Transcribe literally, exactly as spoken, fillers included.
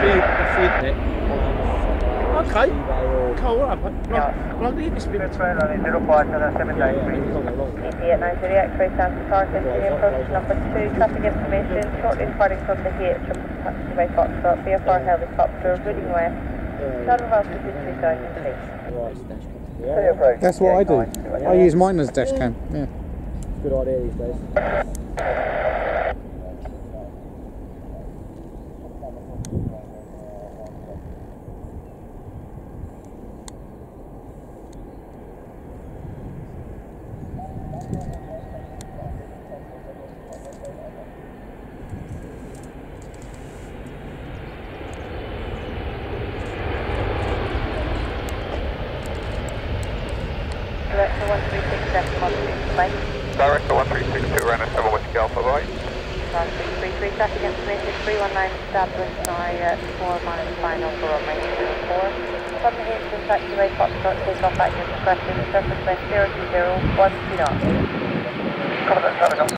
feed, the feed net. Okay, cool, alright, mate. Well, well, I need this bit of time. zero five seven nine three. eight nine zero X-ray Stansted Airport, continue approach number two, traffic information, shortly departing from the H L taxiway Foxtrot, V F R helicopter, routing west, Shadow altitude three thousand feet. That's what I do. I use mine as a dash cam. Yeah. Good idea these days. Director one three six decimal two, bye. Director one three six two, Renner seven Whiskey Alpha, bye. one three three three, traffic information three one nine established now at four miles final for runway two four. From the H L taxiway Foxtrot, take off at your discretion, surface wind zero two zero one two knots.